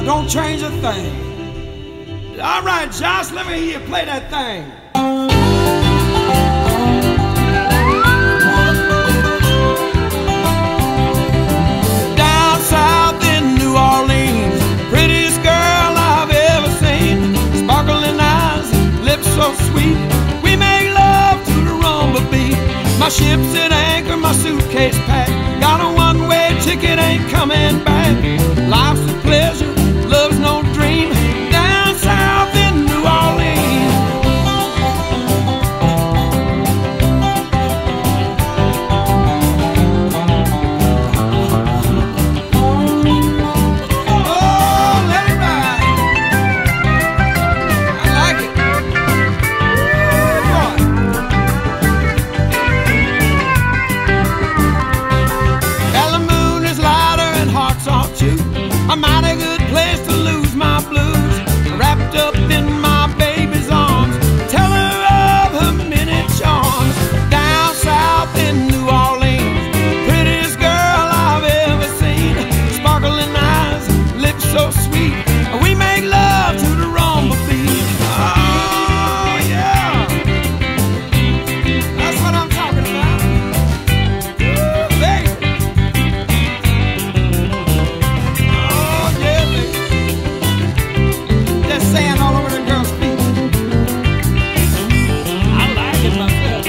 don't change a thing. All right, Josh, let me hear you play that thing. Down south in New Orleans, prettiest girl I've ever seen. Sparkling eyes, lips so sweet. We make love to the rumba beat. My ship's at anchor, my suitcase packed. Got a one-way ticket, ain't coming back. Life's a pleasure, love's no dream. Down south in New Orleans. Oh, let it ride. I like it. Oh, well, the moon is lighter and hearts are too. A mighty good place to lose my blues. Wrapped up in my baby's arms, tell her of her many charms. Down south in New Orleans, prettiest girl I've ever seen. Sparkling eyes, lips so sweet. We make love to the rumba beat. Oh yeah, that's what I'm talking about. Ooh, baby. Saying all over the girl's feet. I like it myself.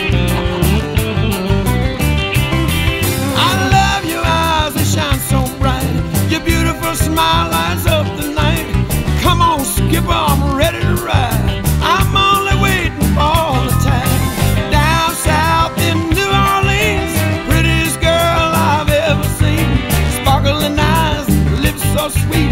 I love your eyes, they shine so bright. Your beautiful smile lights up the night. Come on, skipper, I'm ready to ride. I'm only waiting for the time. Down south in New Orleans, prettiest girl I've ever seen. Sparkling eyes, lips so sweet.